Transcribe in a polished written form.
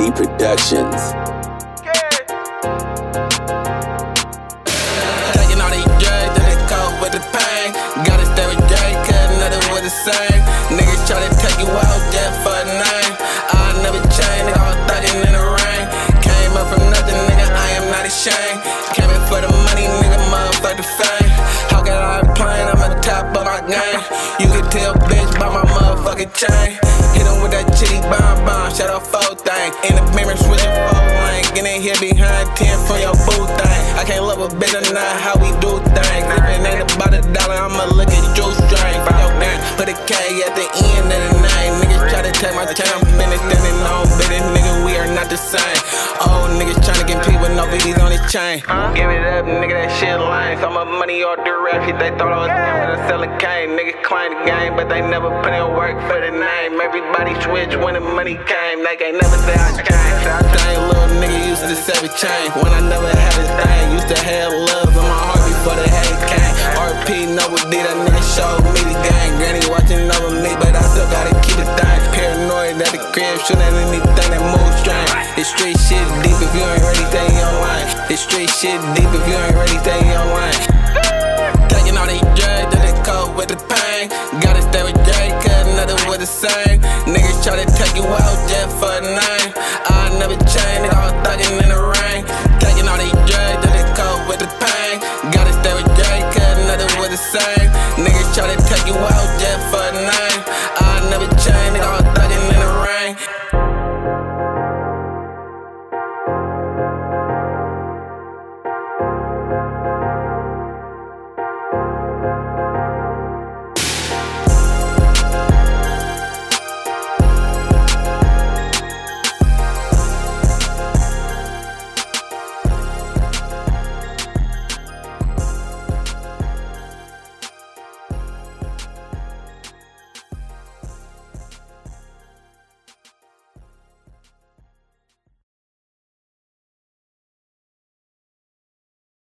D Productions. Taking all these drugs that they cope with the pain. Gotta stay with Drake, cause nothing was the same. Niggas try to take you out just for a name. I never change, nigga, I was thugging in the rain. Came up from nothing, nigga, I am not ashamed. Came in for the money, nigga, motherfuck the fame. How can I be playing? I'm at the top of my game. You can tell, bitch, by my motherfucking chain. Hit him with that chitty bomb, shout out 4 thing. In the mirror, switching 4 lane. Get in here behind 10 from your boo thing. I can't love a bitch or not how we do things. If it ain't about $1, I'ma look at juice string. From your game, put a K at the end of the name. Niggas try to take my chain, I'm finished standing on business, nigga, we are not the same. Old niggas tryna compete with no VDs on his chain. Give it up, nigga, that shit lame. So my money all direct, they thought I was scamming and selling cane. Niggas claim the game, but they never put in work for the name. Everybody switch when the money came, they can't never say I changed. I think little nigga used to sell a chain when I never had a thing. Used to have love in my heart before the hate came. RP Noble D, that nigga showed me the game. Granny watching over me, but I still gotta keep it thing. Paranoid at the crib, shooting anything that moves strange. This street shit deep if you ain't ready, stay online. This street shit deep if you ain't ready, stay online. Taking all these drugs that they cope with the pain.